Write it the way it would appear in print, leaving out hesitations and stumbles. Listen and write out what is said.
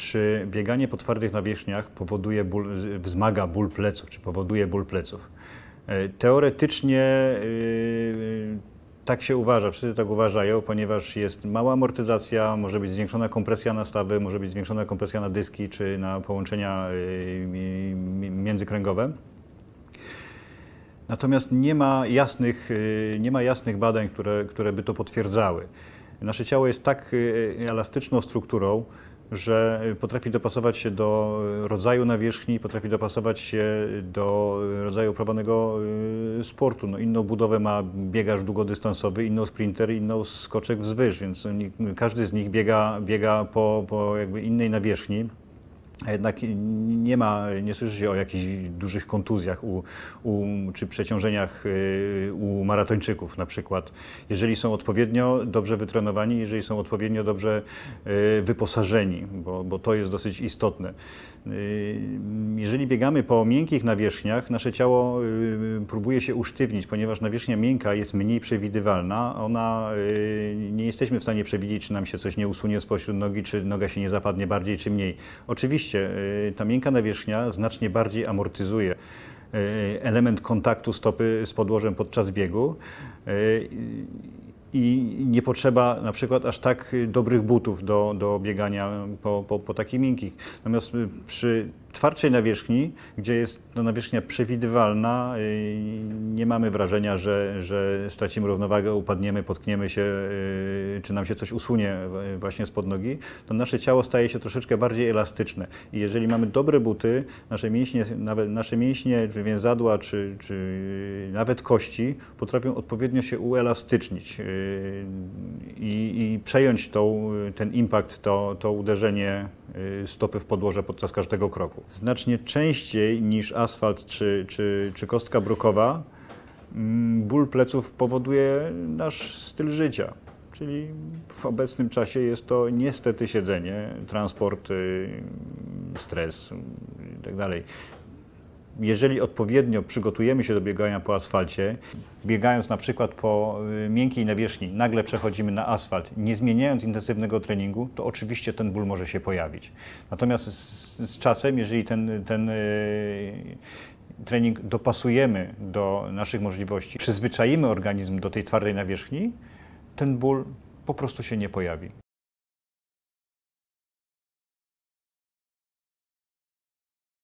czy bieganie po twardych nawierzchniach wzmaga ból pleców, czy powoduje ból pleców. Teoretycznie tak się uważa, wszyscy tak uważają, ponieważ jest mała amortyzacja, może być zwiększona kompresja na stawy, może być zwiększona kompresja na dyski czy na połączenia międzykręgowe. Natomiast nie ma jasnych badań, które by to potwierdzały. Nasze ciało jest tak elastyczną strukturą, że potrafi dopasować się do rodzaju nawierzchni, potrafi dopasować się do rodzaju uprawianego sportu. No, inną budowę ma biegacz długodystansowy, inną sprinter, inną skoczek wzwyż, więc każdy z nich biega po jakby innej nawierzchni. A jednak nie słyszy się o jakichś dużych kontuzjach czy przeciążeniach u maratończyków na przykład. Jeżeli są odpowiednio dobrze wytrenowani, jeżeli są odpowiednio dobrze wyposażeni, bo to jest dosyć istotne. Jeżeli biegamy po miękkich nawierzchniach, nasze ciało próbuje się usztywnić, ponieważ nawierzchnia miękka jest mniej przewidywalna. Nie jesteśmy w stanie przewidzieć, czy nam się coś nie usunie spośród nogi, czy noga się nie zapadnie bardziej, czy mniej. Oczywiście ta miękka nawierzchnia znacznie bardziej amortyzuje element kontaktu stopy z podłożem podczas biegu i nie potrzeba na przykład aż tak dobrych butów do biegania po takich miękkich. Natomiast przy twardszej nawierzchni, gdzie jest to nawierzchnia przewidywalna, nie mamy wrażenia, że stracimy równowagę, upadniemy, potkniemy się, czy nam się coś usunie właśnie spod nogi, to nasze ciało staje się troszeczkę bardziej elastyczne. I jeżeli mamy dobre buty, nasze mięśnie, czy więzadła, czy nawet kości potrafią odpowiednio się uelastycznić i przejąć ten impact, to uderzenie stopy w podłoże podczas każdego kroku. Znacznie częściej niż asfalt czy kostka brukowa ból pleców powoduje nasz styl życia. Czyli w obecnym czasie jest to niestety siedzenie, transport, stres itd. Jeżeli odpowiednio przygotujemy się do biegania po asfalcie, biegając na przykład po miękkiej nawierzchni, nagle przechodzimy na asfalt, nie zmieniając intensywnego treningu, to oczywiście ten ból może się pojawić. Natomiast z czasem, jeżeli ten trening dopasujemy do naszych możliwości, przyzwyczaimy organizm do tej twardej nawierzchni, ten ból po prostu się nie pojawi.